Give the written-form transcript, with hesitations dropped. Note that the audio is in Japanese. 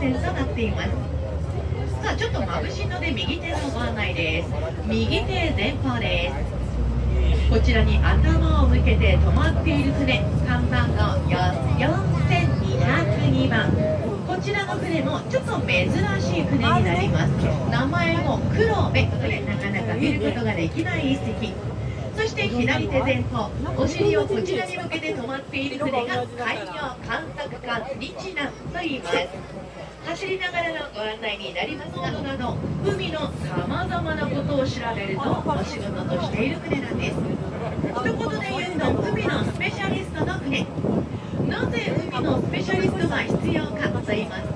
線となっています。さあ、ちょっと眩しいので右手のご案内です。右手前方です。こちらに頭を向けて止まっている船、看板の4202番。こちらの船もちょっと珍しい船になります。名前も黒部、これなかなか見ることができない一隻。そして左手前方、お尻をこちらに向けて止まっている船が海洋観測艦日南と言います。走りながらのご案内になりますが、海のさまざまなことを調べるとお仕事としている船なんです。一言で言うと、海のスペシャリストの船。なぜ海のスペシャリストが必要かと言いますと、